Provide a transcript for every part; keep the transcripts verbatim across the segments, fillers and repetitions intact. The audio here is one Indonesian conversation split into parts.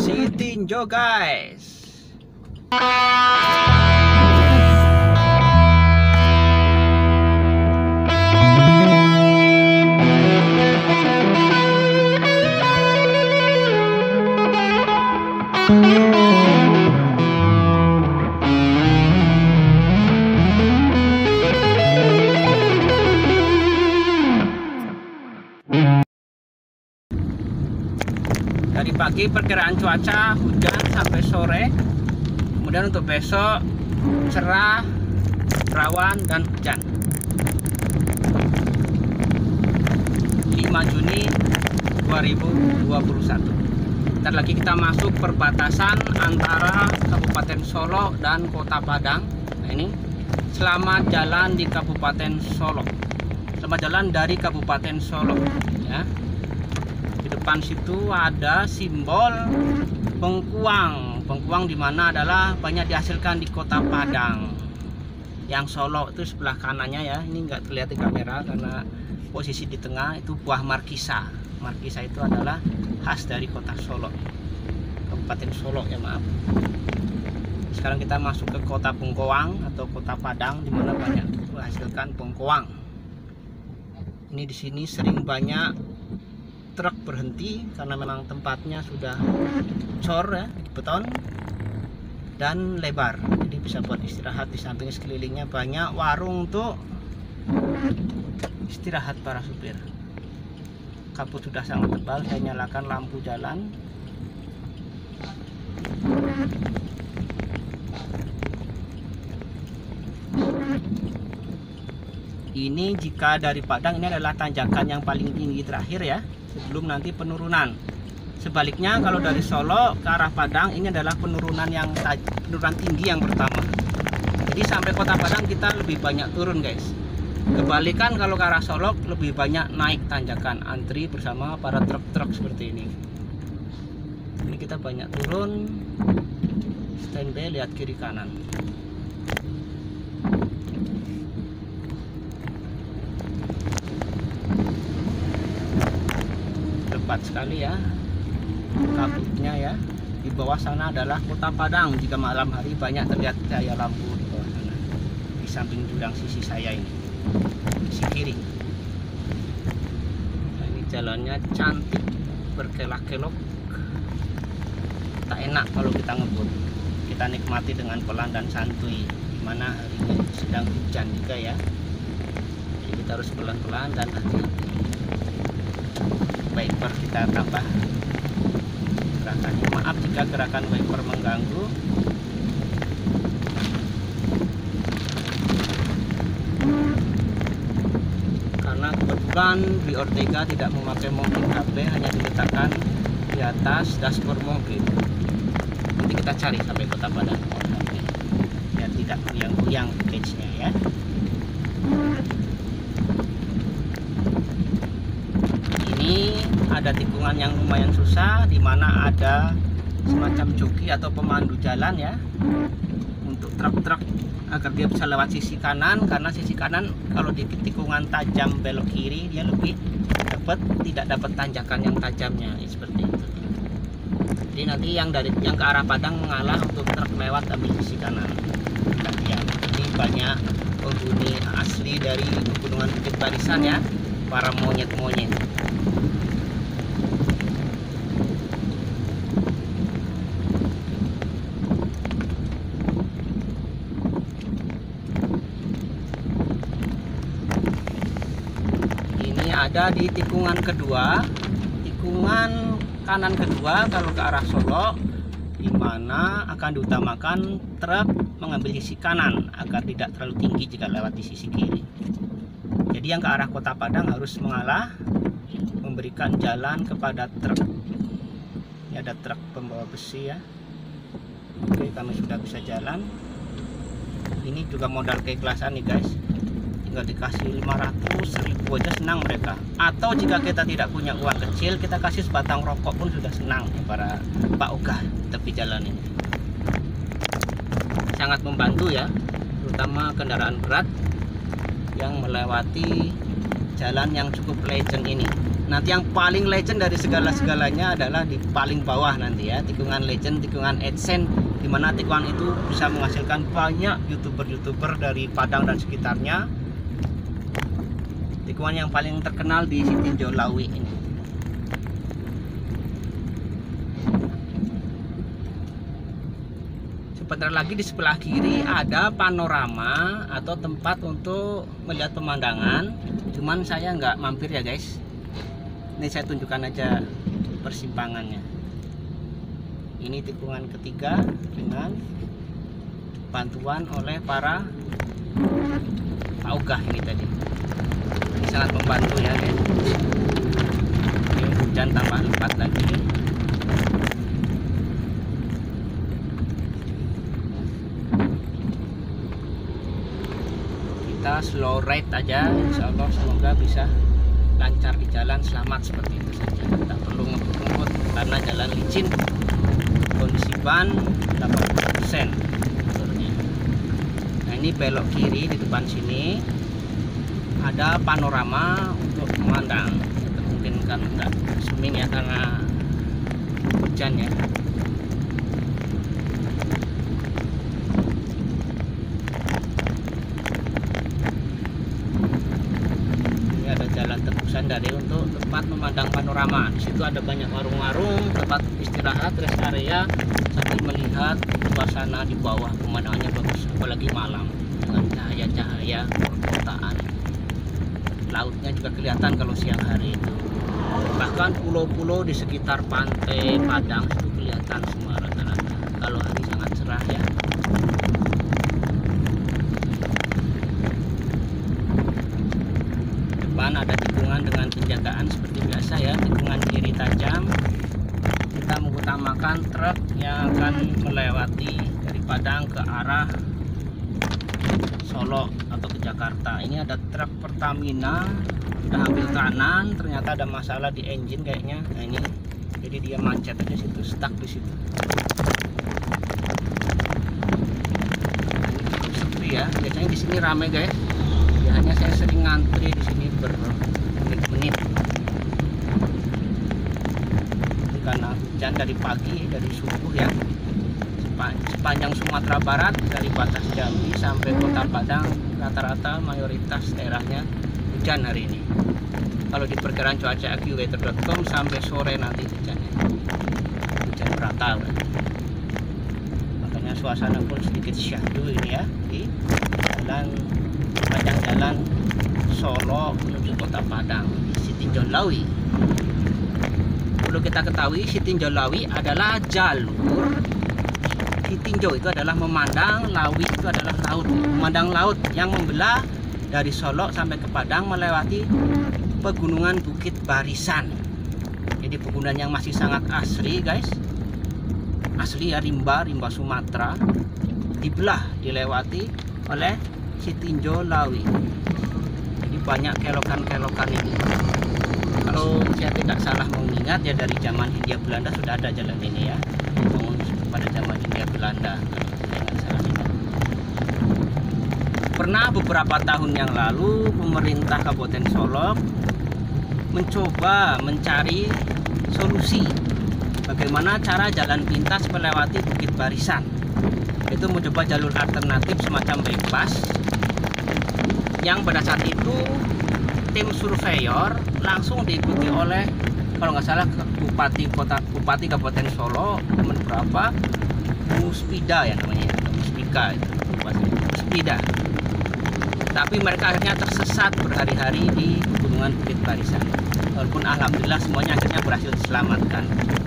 si tinjo guys. Dari pagi perkiraan cuaca hujan sampai sore, kemudian untuk besok cerah, rawan dan hujan. lima Juni dua ribu dua puluh satu. Ntar lagi kita masuk perbatasan antara Kabupaten Solo dan Kota Padang. Nah ini, selamat jalan di Kabupaten Solo. Selamat jalan dari Kabupaten Solo ya. Di depan situ ada simbol bengkuang. Bengkuang dimana adalah banyak dihasilkan di Kota Padang. Yang Solo itu sebelah kanannya ya. Ini nggak terlihat di kamera karena posisi di tengah itu buah markisa. Markisa itu adalah khas dari Kota Solo, Kabupaten Solo ya maaf. Sekarang kita masuk ke Kota Bengkuang atau Kota Padang dimana banyak menghasilkan bengkuang. Ini di sini sering banyak truk berhenti karena memang tempatnya sudah cor ya, beton dan lebar, jadi bisa buat istirahat. Di samping sekelilingnya banyak warung untuk istirahat para supir. Kabut sudah sangat tebal, saya nyalakan lampu jalan. Ini jika dari Padang, ini adalah tanjakan yang paling tinggi terakhir ya, sebelum nanti penurunan. Sebaliknya kalau dari Solo ke arah Padang, ini adalah penurunan yang penurunan tinggi yang pertama. Jadi sampai Kota Padang kita lebih banyak turun guys. Kebalikan kalau ke arah Solo lebih banyak naik tanjakan, antri bersama para truk-truk seperti ini. Ini kita banyak turun, standby, lihat kiri kanan. Tepat sekali ya kabutnya ya. Di bawah sana adalah Kota Padang. Jika malam hari banyak terlihat cahaya lampu di bawah sana, di samping jurang sisi saya ini, sisi kiri. Nah, ini jalannya cantik, berkelok-kelok, tak enak kalau kita ngebut. Kita nikmati dengan pelan dan santuy, dimana hari ini sedang hujan juga ya. Jadi kita harus pelan-pelan dan hati-hati. Wiper kita tambah gerakannya. Maaf jika gerakan wiper mengganggu. Karena kebetulan di Ortega tidak memakai mounting H P, hanya diletakkan di atas dashboard mobil. Nanti kita cari sampai Kota Padang H P biar tidak goyang-goyang cage-nya ya. Ini ada tikungan yang lumayan susah, di mana ada semacam joki atau pemandu jalan ya, untuk truk-truk agar dia bisa lewat sisi kanan. Karena sisi kanan kalau di tikungan tajam belok kiri dia lebih dapat, tidak dapat tanjakan yang tajamnya seperti itu. Jadi nanti yang dari yang ke arah Padang mengalah untuk truk lewat ambil sisi kanan. Ya, ini banyak penghuni asli dari Pegunungan Bukit Barisan ya, para monyet-monyet. Ada di tikungan kedua, tikungan kanan kedua kalau ke arah Solo, di mana akan diutamakan truk mengambil sisi kanan agar tidak terlalu tinggi jika lewat di sisi kiri. Jadi yang ke arah Kota Padang harus mengalah, memberikan jalan kepada truk. Ini ada truk pembawa besi ya. Oke, kami sudah bisa jalan. Ini juga modal keikhlasan nih guys. Tinggal dikasih lima ratus ribu aja senang mereka. Atau jika kita tidak punya uang kecil, kita kasih sebatang rokok pun sudah senang ya, para Pak Ogah tepi jalan ini. Sangat membantu ya, terutama kendaraan berat yang melewati jalan yang cukup legend ini. Nanti yang paling legend dari segala-segalanya adalah di paling bawah nanti ya, tikungan legend, tikungan AdSense, di mana tikungan itu bisa menghasilkan banyak youtuber-youtuber dari Padang dan sekitarnya. Tikungan yang paling terkenal di Sitinjau Lawi ini. Sebentar lagi di sebelah kiri ada panorama atau tempat untuk melihat pemandangan. Cuman saya nggak mampir ya guys. Ini saya tunjukkan aja persimpangannya. Ini tikungan ketiga dengan bantuan oleh para paugah ini tadi. Ini sangat membantu ya guys. Ini hujan tambah lebat lagi. Kita slow ride aja, insya Allah semoga bisa lancar di jalan, selamat seperti itu saja. Tak perlu ngebut-ngebut karena jalan licin, kondisi ban delapan puluh persen. Nah ini belok kiri di depan sini ada panorama untuk memandang. Itu mungkin kan enggak seming ya karena hujan ya. Jalan tebusan dari untuk tempat memandang panorama. Di situ ada banyak warung-warung, tempat istirahat, rest area, sambil melihat suasana di bawah. Pemandangannya bagus, apalagi malam dengan cahaya-cahaya perkotaan. Lautnya juga kelihatan kalau siang hari itu. Bahkan pulau-pulau di sekitar pantai Padang itu kelihatan semua rata-rata. Kalau hari sangat cerah ya. Ada tikungan dengan penjagaan seperti biasa ya, tikungan kiri tajam. Kita mengutamakan truk yang akan melewati dari Padang ke arah Solo atau ke Jakarta. Ini ada truk Pertamina udah ambil kanan, ternyata ada masalah di engine kayaknya. Nah ini jadi dia macet aja situ, stuck di situ. Cukup sepi ya, biasanya di sini ramai guys. Biasanya saya sering ngantri di sini bermenit-menit karena hujan dari pagi, dari subuh ya. Sepanjang Sumatera Barat dari batas Jambi sampai Kota Padang rata-rata mayoritas daerahnya hujan hari ini. Kalau di perkiraan cuaca AccuWeather dot com sampai sore nanti hujannya, hujan merata. Makanya suasana pun sedikit syahdu ini ya di jalan, panjang jalan Solo menuju Kota Padang di Sitinjau Lawi. Perlu kita ketahui Sitinjau Lawi adalah jalur. Sitinjau itu adalah memandang, Lawi itu adalah laut, memandang laut yang membelah dari Solo sampai ke Padang melewati pegunungan Bukit Barisan. Jadi pegunungan yang masih sangat asri guys, asli ya, rimba rimba Sumatera, dibelah dilewati oleh Sitinjau Lawi. Jadi banyak kelokan-kelokan ini. Kalau saya tidak salah mengingat ya, dari zaman Hindia Belanda sudah ada jalan ini ya, bangun pada zaman Hindia Belanda kalau saya nggak salah ingat. Pernah beberapa tahun yang lalu pemerintah Kabupaten Solok mencoba mencari solusi bagaimana cara jalan pintas melewati Bukit Barisan. Itu mencoba jalur alternatif semacam bypass, yang pada saat itu tim surveyor langsung diikuti oleh, kalau nggak salah, Bupati Kota Bupati Kabupaten Solo, teman berapa, Muspida ya namanya, Muspika itu, Muspida. Tapi mereka akhirnya tersesat berhari-hari di Gunungan Bukit Barisan. Walaupun alhamdulillah semuanya akhirnya berhasil diselamatkan.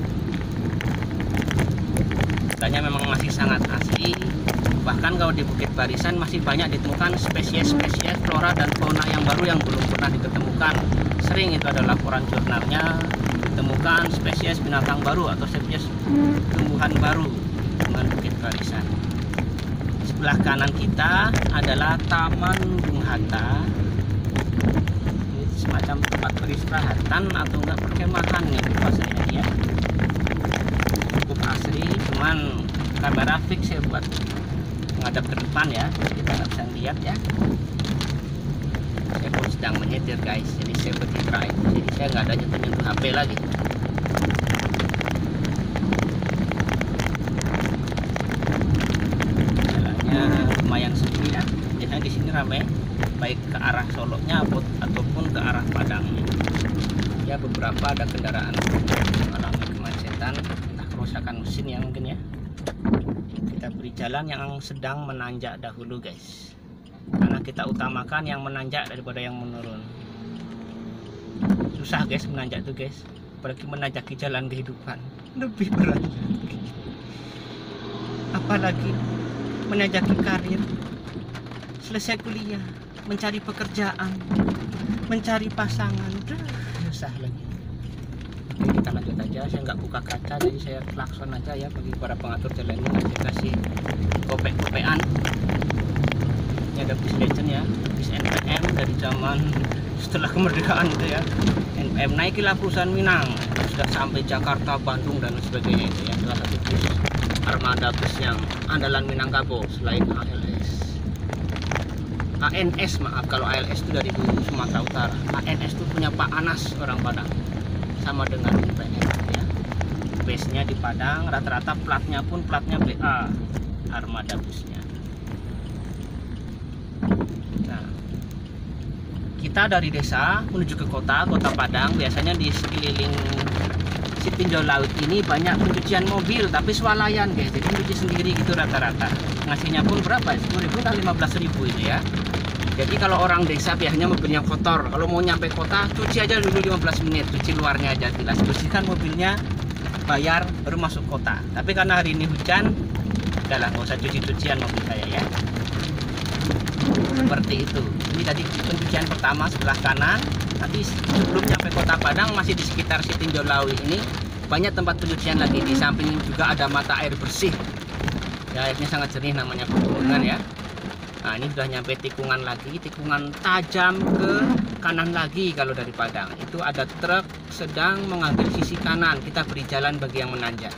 Katanya memang masih sangat asli. Bahkan kalau di Bukit Barisan masih banyak ditemukan spesies-spesies flora dan fauna yang baru yang belum pernah ditemukan. Sering itu adalah laporan jurnalnya, ditemukan spesies binatang baru atau spesies tumbuhan baru dengan Bukit Barisan. Sebelah kanan kita adalah Taman Bung Hatta. Ini semacam tempat peristirahatan atau enggak perkemahan nih bahasanya ya. Cukup asri, cuman kamera fix ya buat menghadap ke depan ya, kita nggak bisa lihat ya. Saya pun sedang menyetir guys, jadi saya bertirai, jadi saya nggak ada nyentuh-nyentuh H P lagi. Jalannya lumayan sepi ya, biasanya di sini ramai, baik ke arah Solonya ataupun ke arah Padangnya. Ya beberapa ada kendaraan mengalami kemacetan, entah kerusakan mesin ya mungkin ya. Kita beri jalan yang sedang menanjak dahulu guys, karena kita utamakan yang menanjak daripada yang menurun. Susah guys menanjak tuh guys, apalagi menanjaki jalan kehidupan lebih berat. Apalagi menanjaki karir, selesai kuliah, mencari pekerjaan, mencari pasangan, duh, susah lagi. Oke, kita lanjut aja, saya nggak buka kaca, jadi saya klakson aja ya bagi para pengatur jalan ini. Nanti kasih kopek-kopean. Ini ada bis legend ya, bis N P M dari zaman setelah kemerdekaan itu ya. N P M naikilah perusahaan Minang, sudah sampai Jakarta, Bandung dan sebagainya itu ya. Salah satu bis armada bus yang andalan Minangkabau selain A L S. A N S maaf, kalau A L S itu dari Sumatera Utara. A N S itu punya Pak Anas orang Padang, sama dengan N P M ya. Base-nya di Padang, rata-rata platnya pun platnya B A armada busnya. Nah, kita dari desa menuju ke kota, kota Padang, biasanya di sekeliling Sitinjau Laut ini banyak pencucian mobil, tapi swalayan guys, jadi mencuci sendiri gitu rata-rata. Ngasihnya pun berapa? sepuluh ribu atau lima belas ribu itu ya. Jadi kalau orang desa biasanya mobilnya kotor, kalau mau nyampe kota cuci aja dulu lima belas menit, cuci luarnya aja, jelas bersihkan mobilnya, bayar baru masuk kota. Tapi karena hari ini hujan, udahlah nggak usah cuci-cucian mobil saya ya. Seperti itu. Ini tadi pencucian pertama sebelah kanan. Nanti sebelum nyampe kota Padang masih di sekitar Sitinjau Laut ini banyak tempat pencucian lagi. Di samping juga ada mata air bersih ya, airnya sangat jernih, namanya pegunungan ya. Nah ini sudah nyampe tikungan lagi, tikungan tajam ke kanan lagi. Kalau dari Padang itu ada truk sedang mengambil sisi kanan, kita beri jalan bagi yang menanjak.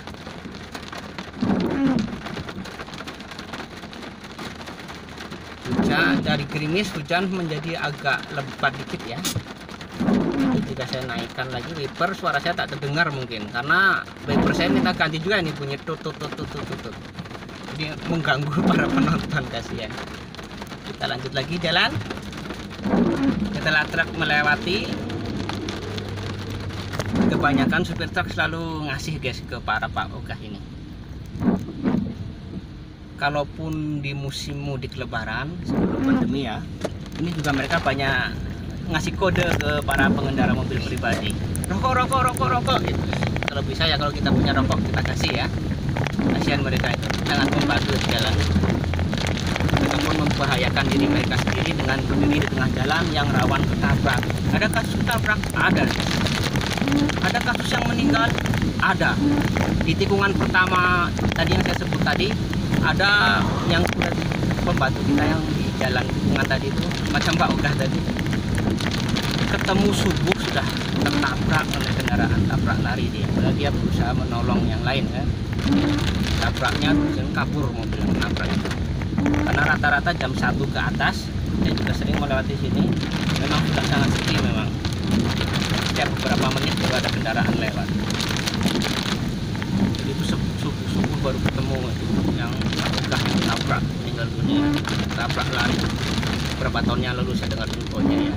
Hujan dari gerimis, hujan menjadi agak lebat dikit ya. Jadi jika saya naikkan lagi wiper, suara saya tak terdengar mungkin karena wiper saya minta ganti juga, ini bunyi tut tut tut tut tut tut. Jadi mengganggu para penonton, kasihan. Kita lanjut lagi jalan. Setelah truk melewati, kebanyakan supir truk selalu ngasih guys ke para Pak Ogah ini. Kalaupun di musim mudik lebaran sebelum pandemi ya, ini juga mereka banyak ngasih kode ke para pengendara mobil pribadi, rokok rokok rokok rokok gitu. Kalau bisa ya, kalau kita punya rokok kita kasih ya, kasihan mereka itu, sangat membantu di jalan. Mereka pun membahayakan diri mereka sendiri dengan berdiri di tengah jalan yang rawan ketabrak. Ada kasus ketabrak? Ada. Ada kasus yang meninggal? Ada. Di tikungan pertama tadi yang saya sebut tadi, ada yang sudah pembantu kita yang di jalan tikungan tadi itu, macam Pak Ogah tadi, ketemu subuh sudah tertabrak oleh kendaraan, tabrak lari dia. Padahal dia berusaha menolong yang lain kan. Tabraknya dan kabur mobil yang nabrak itu. Karena rata-rata jam satu ke atas, saya juga sering melewati sini, memang sudah sangat sepi memang. Setiap beberapa menit juga ada kendaraan lewat. Jadi itu subuh-subuh baru ketemu itu yang Ogah yang tabrak, meninggal dunia, tabrak lari. Beberapa tahun yang lalu saya dengar infonya ya.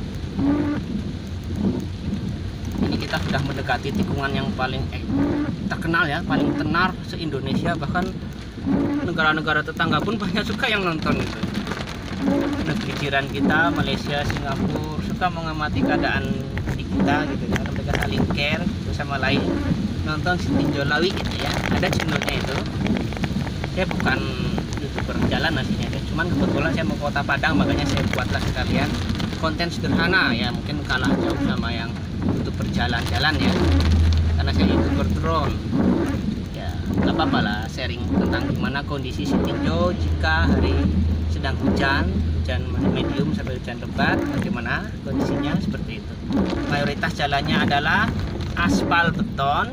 Ini kita sudah mendekati tikungan yang paling eh, terkenal ya, paling tenar se-Indonesia, bahkan negara-negara tetangga pun banyak suka yang nonton itu. Negeri jiran kita, Malaysia, Singapura, suka mengamati keadaan di kita gitu, karena mereka saling care bersama lain. Nonton Sitinjau Laut gitu ya, ada channelnya itu. Saya bukan youtuber jalan aslinya, cuman kebetulan saya mau kota Padang, makanya saya buatlah sekalian konten sederhana ya, mungkin kalah jauh sama yang youtuber jalan-jalan ya, karena saya youtuber drone ya, nggak apa-apa lah sharing tentang gimana kondisi Sitinjau jika hari sedang hujan, hujan medium sampai hujan lebat, bagaimana kondisinya, seperti itu. Mayoritas jalannya adalah aspal beton,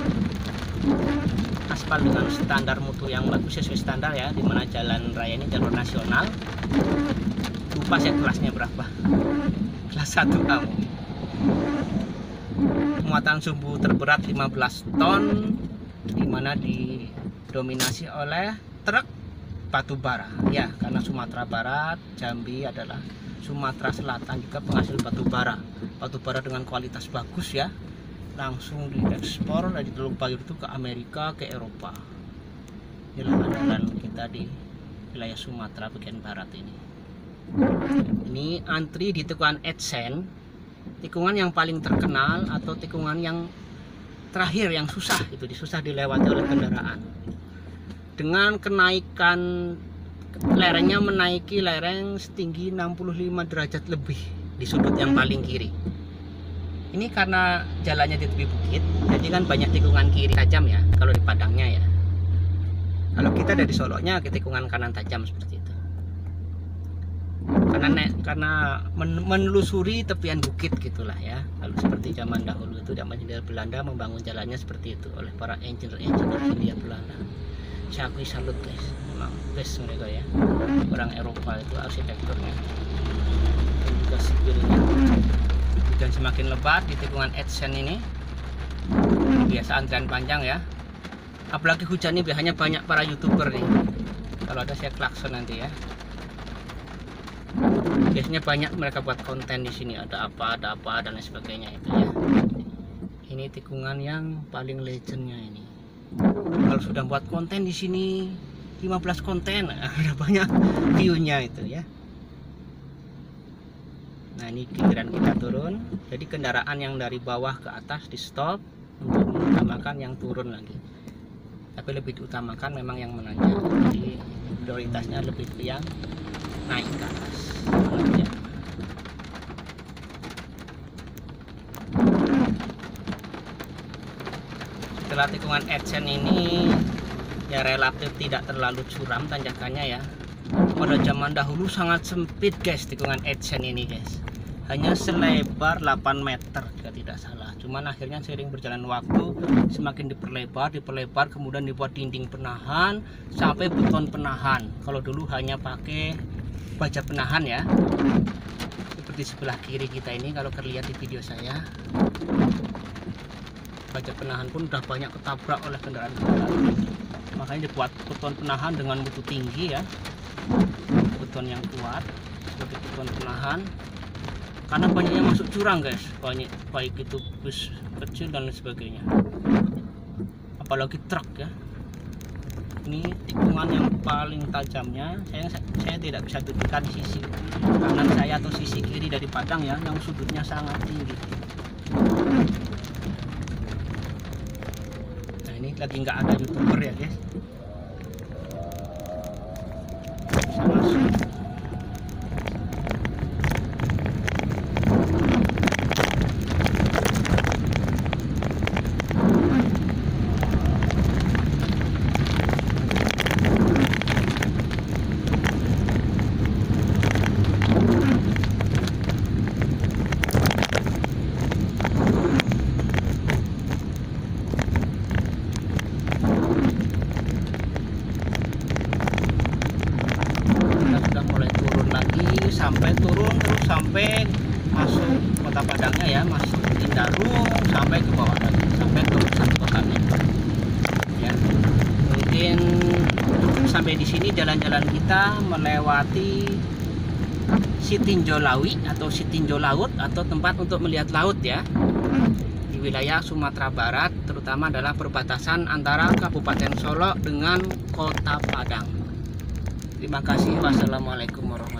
aspal dengan standar mutu yang bagus sesuai standar ya, dimana jalan raya ini jalur nasional. lupa saya kelasnya berapa, kelas satu A. Muatan sumbu terberat lima belas ton, dimana didominasi oleh truk batu bara ya, karena Sumatera Barat, Jambi adalah Sumatera Selatan juga penghasil batu bara, batu bara dengan kualitas bagus ya, langsung diekspor dari Teluk Bayur itu ke Amerika, ke Eropa. Inilah andalan kita di wilayah Sumatera bagian barat ini. Ini antri di tikungan Edsen, tikungan yang paling terkenal atau tikungan yang terakhir yang susah, itu disusah dilewati oleh kendaraan. Dengan kenaikan lerengnya menaiki lereng setinggi enam puluh lima derajat lebih di sudut yang paling kiri. Ini karena jalannya di tepi bukit, jadi kan banyak tikungan kiri tajam ya kalau di Padangnya ya. Kalau kita dari Solonya ke tikungan kanan tajam seperti itu. Karena karena men, menelusuri tepian bukit gitulah ya. Kalau seperti zaman dahulu itu zaman Hindia Belanda membangun jalannya seperti itu oleh para engineer-engineer Hindia Belanda. Saya akui salut guys, memang best mereka ya. Orang Eropa itu arsitekturnya dan juga sipilnya. Hujan semakin lebat di tikungan Edsen ini. Biasa antrian panjang ya. Apalagi hujan ini biasanya banyak para youtuber nih. Kalau ada saya klakson nanti ya. Biasanya banyak mereka buat konten di sini, ada apa, ada apa dan lain sebagainya itu ya. Ini tikungan yang paling legendnya ini. Kalau sudah buat konten di sini lima belas konten, ada banyak view-nya itu ya. Nah, ini giliran kita turun. Jadi kendaraan yang dari bawah ke atas di stop untuk mengutamakan yang turun lagi. Tapi lebih diutamakan memang yang menanjak. Jadi prioritasnya lebih yang naik ke atas. Ya. Setelah tikungan Edsen ini ya relatif tidak terlalu curam tanjakannya ya. Pada zaman dahulu sangat sempit guys tikungan Edsen ini guys, hanya selebar delapan meter jika tidak salah. Cuman akhirnya seiring berjalan waktu semakin diperlebar, diperlebar kemudian dibuat dinding penahan sampai beton penahan. Kalau dulu hanya pakai baja penahan ya, seperti sebelah kiri kita ini kalau terlihat di video saya. Baja penahan pun udah banyak ketabrak oleh kendaraan-kendaraan. Makanya dibuat beton penahan dengan mutu tinggi ya, beton yang kuat sebagai beton penahan. Karena banyaknya masuk jurang guys, banyak baik itu bus kecil dan lain sebagainya. Apalagi truk ya. Ini tikungan yang paling tajamnya. Saya saya tidak bisa tunjukkan sisi kanan saya atau sisi kiri dari Padang ya, yang sudutnya sangat tinggi. Nah, ini lagi nggak ada youtuber ya guys. Bisa masuk. Sampai turun terus sampai masuk kota Padangnya ya, masuk Indarung sampai ke bawah lagi sampai ke pusat kotanya ya. Mungkin sampai di sini jalan-jalan kita melewati Sitinjau Lawi atau Sitinjau Laut atau tempat untuk melihat laut ya, di wilayah Sumatera Barat, terutama adalah perbatasan antara Kabupaten Solo dengan Kota Padang. Terima kasih. Wassalamualaikum warahmatullahi wabarakatuh.